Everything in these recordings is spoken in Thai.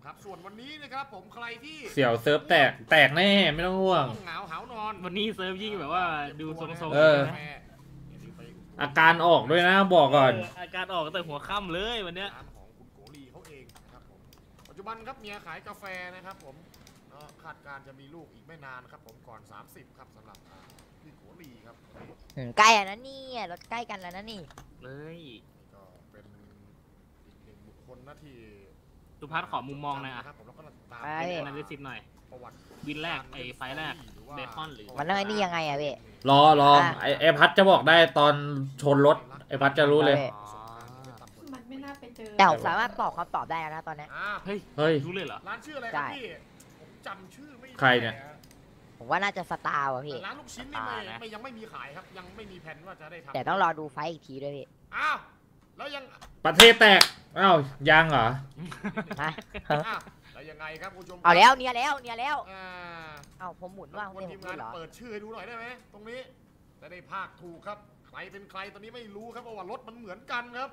ครับส่วนวันนี้นะครับผมใครที่เสี่ยวเซิร์ฟแตกแน่ไม่ต้องห่วงเหงาหาวนอนวันนี้เซิร์ฟยิ่งแบบว่าดูทรงๆอาการออกด้วยนะบอกก่อนอาการออกแต่หัวค่ำเลยวันเนี้ยของคุณโกลีเขาเองนะครับผมปัจจุบันครับเมียขายกาแฟนะครับผมคาดการจะมีลูกอีกไม่นานครับผมก่อน30ครับสำหรับพี่โกลีครับใกล้แล้วนี่รถใกล้กันแล้วนะนี่เลยก็เป็นอีกหนึ่งบุคคลนะที่สุภัสขอมุมมองหน่อยอ่ะผมแล้วก็ตามเป็นอนาลิซิสหน่อยวินแรกไอ้ไฟแรกเบคอนหรือมันเรื่องนี่ยังไงอะพี่รอไอพัดจะบอกได้ตอนชนรถไอพัดจะรู้เลยมันไม่น่าไปเจอแต่ผมสามารถตอบคำตอบได้แล้วนะตอนนี้เฮ้ยรู้เลยเหรอร้านชื่ออะไรครับพี่ผมจำชื่อไม่ได้ใครเนี่ยผมว่าน่าจะสตาร์ว่ะพี่ร้านลูกชิ้นนี่ไม่ยังไม่มีขายครับยังไม่มีแผนว่าจะได้ทำแต่ต้องรอดูไฟอีกทีด้วยพี่อ้าวแล้วยังประเทศแตกอ้าวยังเหรอแล้วยังไงครับคุณผู้ชมเอาแล้วเนี่ยแล้วเอาผมหมุนว่าคนทีมงานเปิดชื่อให้ดูหน่อยได้ไหมตรงนี้จะได้ภาคถูกครับใครเป็นใครตอนนี้ไม่รู้ครับเพราะว่ารถมันเหมือนกันครับ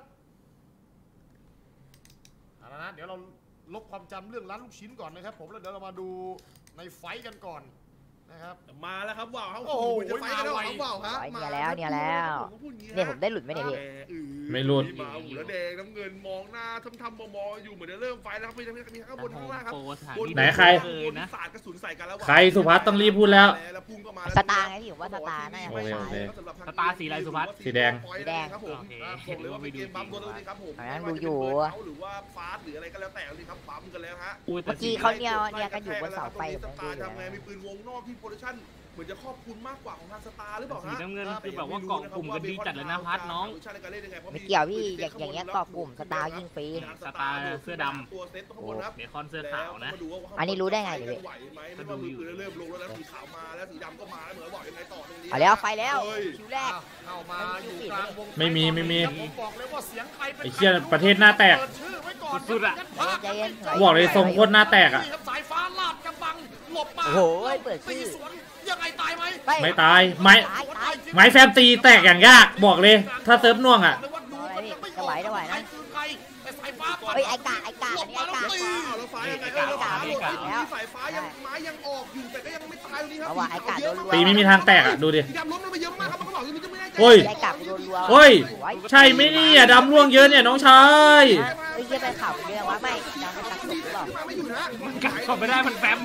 เอาละนะเดี๋ยวเราลบความจำเรื่องร้านลูกชิ้นก่อนนะครับผมแล้วเดี๋ยวเรามาดูในไฟกันก่อนนะครับมาแล้วครับว้าวโอ้โหจะไฟกันแล้วว้าวครับเนี่ยแล้วเนี่ยผมได้หลุดไหมเนี่ยพี่ไม่หลุดมาหูแล้วแดงน้ำเงินมองหน้าทำมองอยู่เหมือนจะเริ่มไฟแล้วครับมีข้างบนข้างล่างครับไหนใครสาดกระสุนใส่กันแล้วใครสุภัสต้องรีบพูดแล้วสตาร์ไงพี่ผมว่าสตาร์น่าจะสตาร์สีอะไรสุภัสสีแดงครับผมบอกเลยว่าเป็นเกมบัมตัวนี้ครับผมดูอยู่หรือว่าฟาสหรืออะไรก็แล้วแต่เลยครับบัมกันแล้วฮะเมื่อกี้เขาเนี่ยกันอยู่บนเสาไฟสตาร์ทำไงมีปืนวงนอกที่โปรดักชั่นเหมือนจะครอบคลุมมากกว่าของทางสตาร์หรือเปล่าฮะสีน้ำเงินคือแบบว่าเกาะกลุ่มกันดีจัดเลยนะพัดน้องไม่เกี่ยวพี่อย่างเงี้ยเกาะกลุ่มสตาร์ยิงฟรีสตาร์เสื้อดำตัวเซตข้างบนครับเบคอนเสื้อขาวนะอันนี้รู้ได้ไงเนี่ยไม่ว่ามือเริ่มลงแล้วสีขาวมาแล้วสีดำก็มาแล้วเหมือนบอกยังไงต่อตรงนี้เอาแล้วไฟแล้วคิวแรกเข้ามาอยู่กลางวงไม่มีผมบอกเลยว่าเสียงใครเป็นไอ้เชี่ยประเทศหน้าแตกสุดๆอ่ะบอกเลยทรงโคตรหน้าแตกอ่ะสายฟ้าลาดกำบังหลบมาโอ้โหเปิดชื่อยังไงตายไหมไม่ตายไม้แฟมตีแตกอย่างยากบอกเลยถ้าเซิร์ฟน่วงอ่ะจะไหวนะเฮ้ยไอกาอันนี้ไอกาแล้วไฟยังไงก็แล้วสายฟ้ายังไม้ยังออกอยู่แต่ก็ยังไม่ตายตรงนี้ครับว่าไอกาโดนรัวตีไม่มีทางแตกอ่ะดูดิดำล้มลงไปเยอะมากครับมันก็บอกว่ามันจะไม่ได้โอ้ยไอกาโดนรัวโอ้ยใช่ไหมเนี่ยดำร่วงเยอะเนี่ยน้องชายเฮ้ยไปข่าวเรื่องว่าไม่ดำมันตัดสุดหรือเปล่ามันกัดเข้าไปได้มันแฟม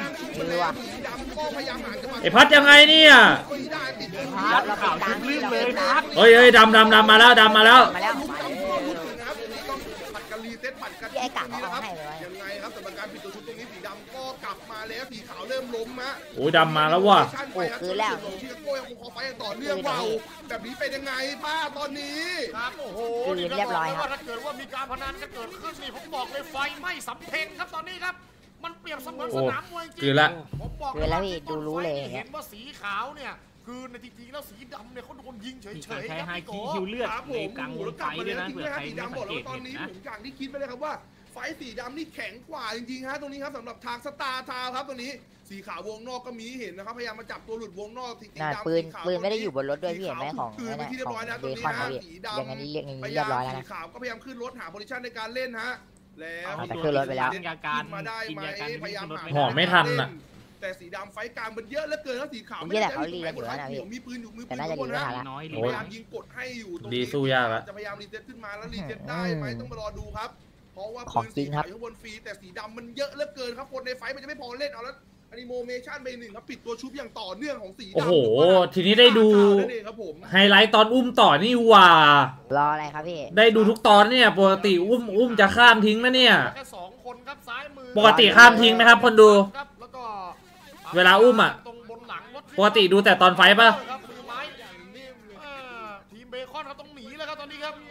ไอพัดยังไงเนี่ยข่าวทุกเรื่องเลยพัดเฮ้ยดำมาแล้วไอกาเขาเอาให้เลยยังไงครับแต่การปิดตัวชุดตรงนี้สีดำก็กลับมาแล้วสีขาวเริ่มล้มฮะโอ้ยดำมาแล้วว่ะโอ้คือแล้วที่โก้ยังคงไฟต่อเนื่องเบาแบบนี้เป็นยังไงป้าตอนนี้ครับโอ้โหเรียบร้อยครับถ้าเกิดว่ามีการพนันจะเกิดขึ้นนี่ผมบอกเลยไฟไหม้สำเพ็งครับตอนนี้ครับมันเปรียบเสมือนสนามมวยจริงผมบอกเลยว่าดูรู้เลยเห็นว่าสีขาวเนี่ยคือในจริงๆแล้วสีดำเนี่ยเขาโดนยิงเฉยๆใช้ไฮคีฮิวเลือดในกลางวงไฟด้วยนะเผื่อใครไม่สังเกตตอนนี้ผมอย่างที่คิดไปเลยครับว่าไฟสีดำนี่แข็งกว่าจริงๆฮะตรงนี้ครับสำหรับทางสตาร์ทาวครับตรงนี้สีขาววงนอกก็มีเห็นนะครับพยายามมาจับตัวหลุดวงนอกสีดำปืนไม่ได้อยู่บนรถด้วยพี่เห็นไหมของเบคอนนะพี่ยังไงนี่เรียบร้อยแล้วนะสีขาวก็พยายามขึ้นรถหาโพซิชั่นในการเล่นฮะแล้วขึ้นรถไปแล้วมาได้ไหมพยายามหอไม่ทันอ่ะแต่สีดำไฟกลางมันเยอะเหลือเกินแล้วสีขาวไม่ได้เขาลีกันอยู่นะพี่มีปืนอยู่มือปืนน่าจะดีนะพยายามยิงกดให้อยู่ตรงนี้ดีสู้ยากละจะพยายามรีเซ็ตขึ้นมาแล้วรีเซ็ตได้ไหมต้องมารอดูครับเพราะว่าปืนสีขาวข้างบนฟรีแต่สีดำมันเยอะเหลือเกินครับคนในไฟมันจะไม่พอเล่นเอาแล้วอนิโมชั่นไปหนึ่งครับปิดตัวชุบอย่างต่อเนื่องของสีดำโอ้โหทีนี้ได้ดูไฮไลท์ตอนอุ้มต่อนี่ว่ารออะไรครับพี่ได้ดูทุกตอนเนี่ยปกติอุ้มจะข้ามทิ้งนะเนี่ยแค่2คนครับซ้ายมือปกติข้ามทิ้งไหมครับคนดูเวลาอุ้มอ่ะปกติดูแต่ตอนไฟป่ะทีมเบคอนเขาต้องหนีแล้วครับตอนนี้ครับ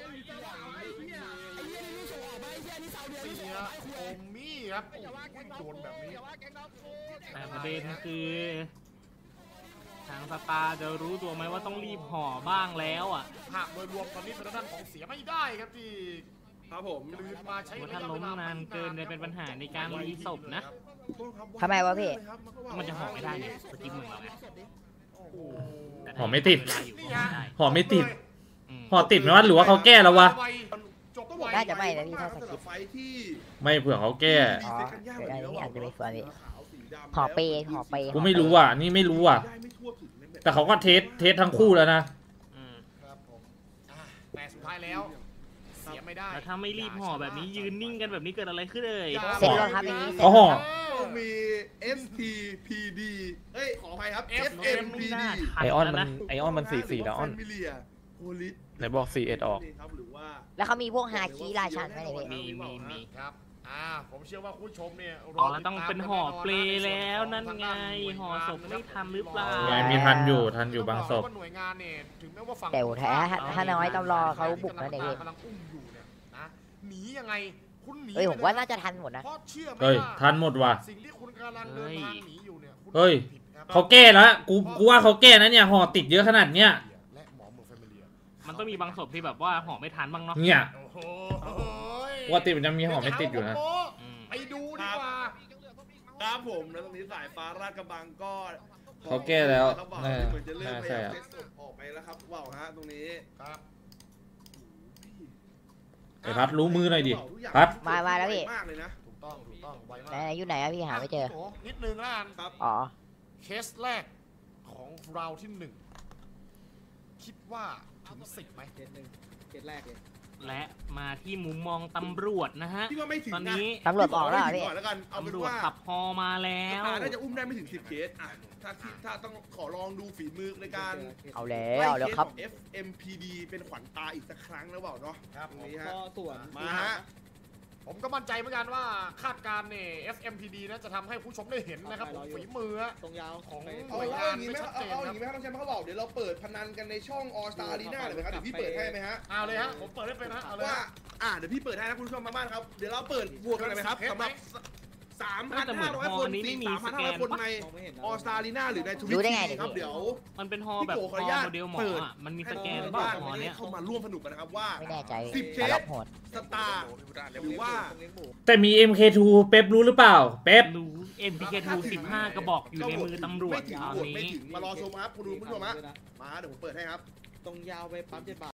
โอมี่ครับโดนแบบนี้แต่ประเด็นคือทางสตาร์จะรู้ตัวไหมว่าต้องรีบห่อบ้างแล้วอ่ะหากโดยรวมตอนนี้ทางด้านของเสียไม่ได้ครับที่ครับผมลืมมาใช้ถ้าล้มนานเกินจะเป็นปัญหาในการรีศพนะทำไมวะพี่มันจะห่อไม่ได้เนี่ยสกิปเมืองเราไงห่อไม่ติดห่อไม่ติดห่อติดไหมวะหรือว่าเขาแก้แล้ววะต้องไวน่าจะไม่นะพี่มากถ้าๆสสำหกิรับปไฟท์ที่ไม่เผื่อเขาแก้อ๋อเดี๋ยวได้นี่อาจจะไม่สวยพี่ขาวสีดำห่อเปย์ห่อเปย์กูไม่รู้อ่ะนี่ไม่รู้อ่ะได้ไม่ทั่วถึงในแบบแต่เขาก็เทสทั้งคู่แล้วนะอืมครับผมแต่สุดท้ายแล้วเสียไม่ได้แล้วถ้าไม่รีบห่อแบบนี้ยืนนิ่งกันแบบนี้เกิดอะไรขึ้นเลยเสร็จแล้วครับอย่างนี้เสร็จเขาห่อต้องมี STPD เอ้ยขออภัยครับไม่ FMPD น่าทัไอออนแล้วมันะนไอออนมัน4-4แล้วออน Familia Police ไหนบอก4-1ออกครับหรือว่าแล้วเขามีพวกฮาคิราชันไหมเนี่ยพี่มีครับผมเชื่อว่าคุณผู้ชมเนี่ยอ๋อแล้วต้องเป็นห่อเปลแล้วนั่นไงห่อศพไม่ทันหรือเปล่าไงมีทันอยู่บางศพหน่วยงานเนี่ยถึงแม้ว่าฝั่งแต่แท้ถ้าน้อยต้องรอเขาบุกนะเนี่ยพี่กำลังอุ้มอยู่เนี่ยนะหนียังไงคุณหนีเฮ้ยผมว่าน่าจะทันหมดนะเพราะเชื่อไหมเฮ้ยว่าทันหมดว่ะสิ่งที่คุณกำลังเดินทางหนีอยู่เนี่ยคุณเฮ้ยผิดครับเขาแก้แล้วกูว่าเขาแก้นะเนี่ยห่อติดเยอะขนาดเนี้ยและหมอเมืองแฟมิเลียมันต้องมีบางศพที่แบบว่าห่อไม่ทันบ้างเนาะเนี่ยโอ้โหปกติมันจะมีห่อไม่ติดอยู่นะอืมไปดูดีกว่าครับผมแล้วตรงนี้สายฟ้าราชกระบังก็เขาแก้แล้วเขาบอกน่าเหมือนจะเริ่มพยายามใช่อะเซ็ตศพออกไปแล้วครับว่าวฮะตรงนี้ครับไอ้พัดรู้มือหน่อยดิพัดมาแล้วพี่มากเลยนะถูกต้องไวมากไหนอยู่ไหนอะพี่หาไม่เจอโนิดนึงละกันครับอ๋อเคสแรกของเราที่หนึ่งคิดว่าถึง10ไหมและมาที่มุมมองตำรวจนะฮะพี่ว่าไม่ถึงตอนนะนี้ตำรวจบอกแล้วเหรอพี่พี่ก่อนแล้วกันเอาเป็นตำรวจว่าขับฮอมาแล้วน่าจะอุ้มได้ไม่ถึง10เคสอ่ะถ้าต้องขอลองดูฝีมือในการเอาแล้วครับไล่เคสของ FMPD เป็นขวัญตาอีกสักครั้งแล้วเปล่าเนาะครับตรผงมนี้ฮะส่วนมาฮะผมก็มั่นใจเหมือนกันว่าคาดการณ์เนี่ย FMPD นะจะทำให้ผู้ชมได้เห็นนะครับผมฝีมือตรงยาวของเอาอย่างนี้ไหมเอาอย่างนี้ไหมครับน้องแชมป์เขาบอกเดี๋ยวเราเปิดพนันกันในช่อง All Star Arena เลยไหมครับเดี๋ยวพี่เปิดให้ไหมฮะเอาเลยฮะผมเปิดได้เป็นฮะเอาเลยว่าฮะเดี๋ยวพี่เปิดให้นะคุณผู้ชมทางบ้านครับเดี๋ยวเราเปิดบวกกันเลยไหมครับสำหรับแต่เหมือนฮอ 3,500 คนนี้ไม่มีสแกน 3,500 คนใน All Star Arena หรือในทวิตรู้ได้ไงทีครับเนี่ยเดี๋ยวมันเป็นฮอแบบพี่ฮโกอขออนุญาตโมเดลหมอเปิดอ่ะมันมีสแกนให้บ้าบ้าง นฮอเนี้ยเข้ามาร่วมสนุกกันนะครับว่าไม่แน่ใจ 10 แต่รับโหดสตาร์หรือว่าแต่มี MK2 เป๊ปรู้หรือเปล่า เป๊ปรู้ MPK2 15 กระบอกอยู่ในมือตำรวจไม่ถึงตอนโหวตไม่นี้ถึงมารอชมครับคุณผู้ชมฮะมาเดี๋ยวผมเปิดให้ครับตรงยาวไปปั๊ม7 บาท